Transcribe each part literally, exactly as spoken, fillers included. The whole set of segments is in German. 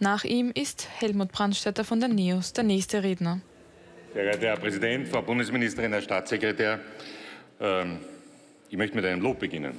Nach ihm ist Helmut Brandstätter von der NEOS der nächste Redner. Sehr geehrter Herr Präsident, Frau Bundesministerin, Herr Staatssekretär, ähm, ich möchte mit einem Lob beginnen.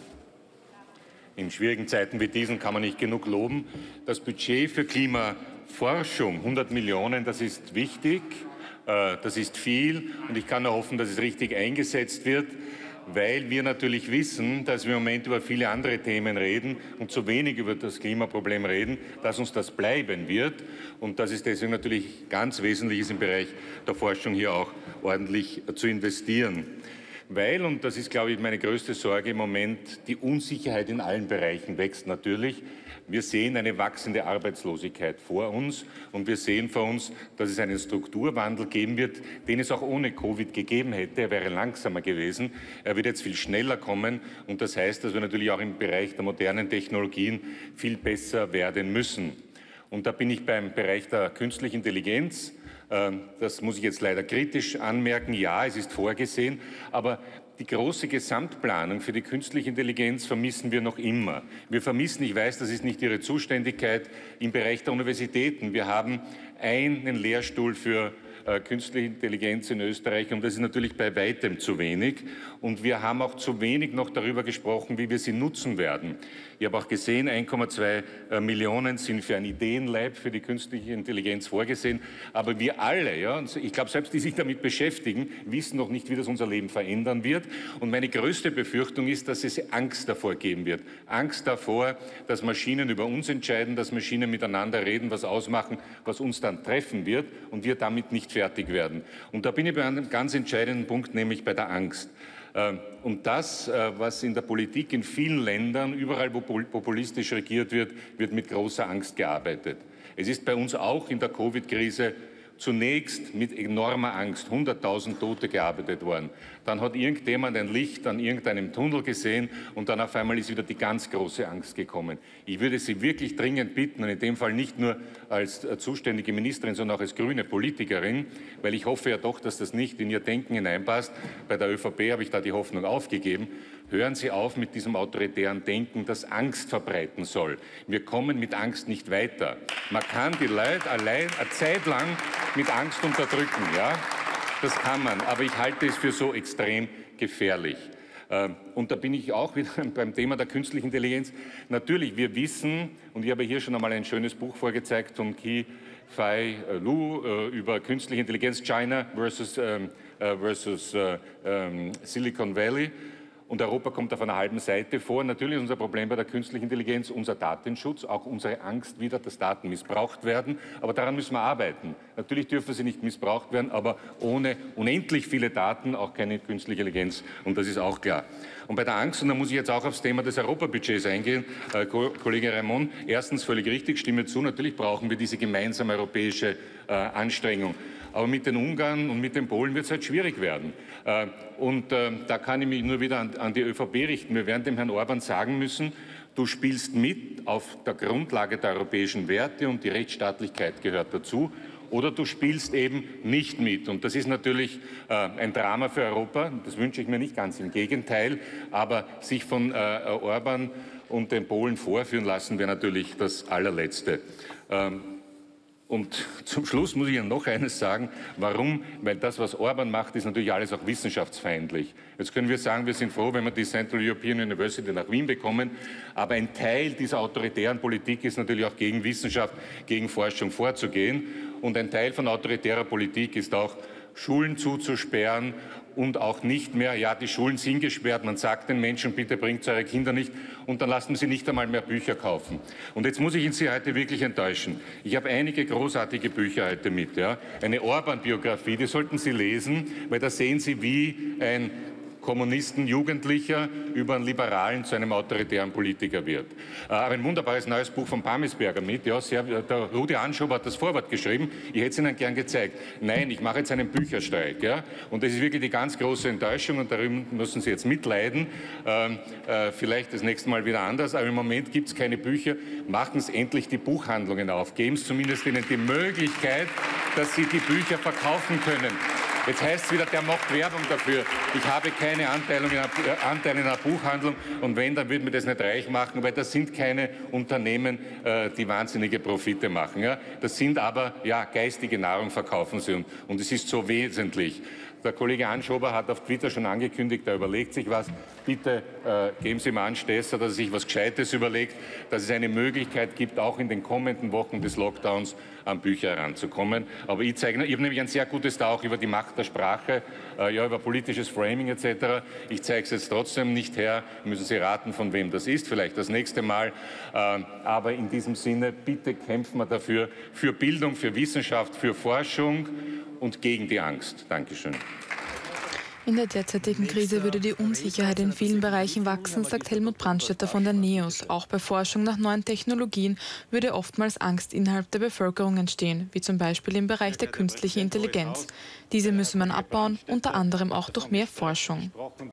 In schwierigen Zeiten wie diesen kann man nicht genug loben. Das Budget für Klimaforschung, hundert Millionen, das ist wichtig, äh, das ist viel und ich kann nur hoffen, dass es richtig eingesetzt wird, weil wir natürlich wissen, dass wir im Moment über viele andere Themen reden und zu wenig über das Klimaproblem reden, dass uns das bleiben wird und dass es deswegen natürlich ganz wesentlich ist, im Bereich der Forschung hier auch ordentlich zu investieren. Weil, und das ist, glaube ich, meine größte Sorge im Moment, die Unsicherheit in allen Bereichen wächst natürlich. Wir sehen eine wachsende Arbeitslosigkeit vor uns und wir sehen vor uns, dass es einen Strukturwandel geben wird, den es auch ohne Covid gegeben hätte. Er wäre langsamer gewesen. Er wird jetzt viel schneller kommen und das heißt, dass wir natürlich auch im Bereich der modernen Technologien viel besser werden müssen. Und da bin ich beim Bereich der künstlichen Intelligenz. Das muss ich jetzt leider kritisch anmerken. Ja, es ist vorgesehen, aber die große Gesamtplanung für die künstliche Intelligenz vermissen wir noch immer. Wir vermissen, ich weiß, das ist nicht Ihre Zuständigkeit, im Bereich der Universitäten. Wir haben einen Lehrstuhl für äh, künstliche Intelligenz in Österreich und das ist natürlich bei weitem zu wenig. Und wir haben auch zu wenig noch darüber gesprochen, wie wir sie nutzen werden. Ich habe auch gesehen, eins Komma zwei Millionen sind für ein Ideenlab für die künstliche Intelligenz vorgesehen. Aber wir alle, ja, ich glaube, selbst die sich damit beschäftigen, wissen noch nicht, wie das unser Leben verändern wird. Und meine größte Befürchtung ist, dass es Angst davor geben wird. Angst davor, dass Maschinen über uns entscheiden, dass Maschinen miteinander reden, was ausmachen, was uns dann treffen wird und wir damit nicht fertig werden. Und da bin ich bei einem ganz entscheidenden Punkt, nämlich bei der Angst. Und das, was in der Politik in vielen Ländern, überall wo populistisch regiert wird, wird mit großer Angst gearbeitet. Es ist bei uns auch in der Covid-Krise zunächst mit enormer Angst, hunderttausend Tote gearbeitet worden. Dann hat irgendjemand ein Licht an irgendeinem Tunnel gesehen und dann auf einmal ist wieder die ganz große Angst gekommen. Ich würde Sie wirklich dringend bitten, und in dem Fall nicht nur als zuständige Ministerin, sondern auch als grüne Politikerin, weil ich hoffe ja doch, dass das nicht in Ihr Denken hineinpasst. Bei der ÖVP habe ich da die Hoffnung aufgegeben. Hören Sie auf mit diesem autoritären Denken, das Angst verbreiten soll. Wir kommen mit Angst nicht weiter. Man kann die Leute allein eine Zeit lang mit Angst unterdrücken, ja, das kann man, aber ich halte es für so extrem gefährlich. Und da bin ich auch wieder beim Thema der künstlichen Intelligenz. Natürlich, wir wissen, und ich habe hier schon einmal ein schönes Buch vorgezeigt von Qi-Fei Lu über künstliche Intelligenz, China versus, ähm, versus äh, ähm, Silicon Valley. Und Europa kommt auf einer halben Seite vor. Natürlich ist unser Problem bei der künstlichen Intelligenz unser Datenschutz, auch unsere Angst wieder, dass Daten missbraucht werden. Aber daran müssen wir arbeiten. Natürlich dürfen sie nicht missbraucht werden, aber ohne unendlich viele Daten auch keine künstliche Intelligenz. Und das ist auch klar. Und bei der Angst, und da muss ich jetzt auch aufs Thema des Europabudgets eingehen, äh, Kollege Raimond, erstens völlig richtig, stimme zu, natürlich brauchen wir diese gemeinsame europäische äh, Anstrengung. Aber mit den Ungarn und mit den Polen wird es halt schwierig werden. Und da kann ich mich nur wieder an die ÖVP richten. Wir werden dem Herrn Orban sagen müssen, du spielst mit auf der Grundlage der europäischen Werte und die Rechtsstaatlichkeit gehört dazu. Oder du spielst eben nicht mit. Und das ist natürlich äh, ein Drama für Europa. Das wünsche ich mir nicht, ganz im Gegenteil. Aber sich von äh, Orban und den Polen vorführen lassen, wäre natürlich das Allerletzte. Ähm, Und zum Schluss muss ich Ihnen noch eines sagen. Warum? Weil das, was Orban macht, ist natürlich alles auch wissenschaftsfeindlich. Jetzt können wir sagen, wir sind froh, wenn wir die Central European University nach Wien bekommen. Aber ein Teil dieser autoritären Politik ist natürlich auch gegen Wissenschaft, gegen Forschung vorzugehen. Und ein Teil von autoritärer Politik ist auch, Schulen zuzusperren und auch nicht mehr, ja, die Schulen sind gesperrt, man sagt den Menschen, bitte bringt eure Kinder nicht und dann lassen sie nicht einmal mehr Bücher kaufen. Und jetzt muss ich Sie heute wirklich enttäuschen. Ich habe einige großartige Bücher heute mit, ja. Eine Orban-Biografie, die sollten Sie lesen, weil da sehen Sie, wie ein Kommunisten, Jugendlicher über einen Liberalen zu einem autoritären Politiker wird. Aber ein wunderbares neues Buch von Pammisberger mit. Ja, sehr, der Rudi Anschober hat das Vorwort geschrieben. Ich hätte es Ihnen gern gezeigt. Nein, ich mache jetzt einen Bücherstreik. Ja? Und das ist wirklich die ganz große Enttäuschung und darüber müssen Sie jetzt mitleiden. Ähm, äh, vielleicht das nächste Mal wieder anders, aber im Moment gibt es keine Bücher. Machen Sie endlich die Buchhandlungen auf. Geben Sie zumindest ihnen die Möglichkeit, dass sie die Bücher verkaufen können. Jetzt heißt es wieder, der macht Werbung dafür. Ich habe keine Anteile in, einer, Anteile in einer Buchhandlung und wenn, dann würde mir das nicht reich machen, weil das sind keine Unternehmen, äh, die wahnsinnige Profite machen. Ja? Das sind aber, ja, geistige Nahrung verkaufen sie und, und es ist so wesentlich. Der Kollege Anschober hat auf Twitter schon angekündigt, er überlegt sich was. Bitte äh, geben Sie ihm an, Stesser, dass er sich was Gescheites überlegt, dass es eine Möglichkeit gibt, auch in den kommenden Wochen des Lockdowns an Bücher heranzukommen. Aber ich zeige, ich habe nämlich ein sehr gutes da auch über die Macht der Sprache, äh, ja, über politisches Framing et cetera. Ich zeige es jetzt trotzdem nicht her. Müssen Sie raten, von wem das ist, vielleicht das nächste Mal. Äh, aber in diesem Sinne, bitte kämpfen wir dafür, für Bildung, für Wissenschaft, für Forschung und gegen die Angst. Dankeschön. In der derzeitigen Krise würde die Unsicherheit in vielen Bereichen wachsen, sagt Helmut Brandstätter von der NEOS. Auch bei Forschung nach neuen Technologien würde oftmals Angst innerhalb der Bevölkerung entstehen, wie zum Beispiel im Bereich der künstlichen Intelligenz. Diese müsse man abbauen, unter anderem auch durch mehr Forschung.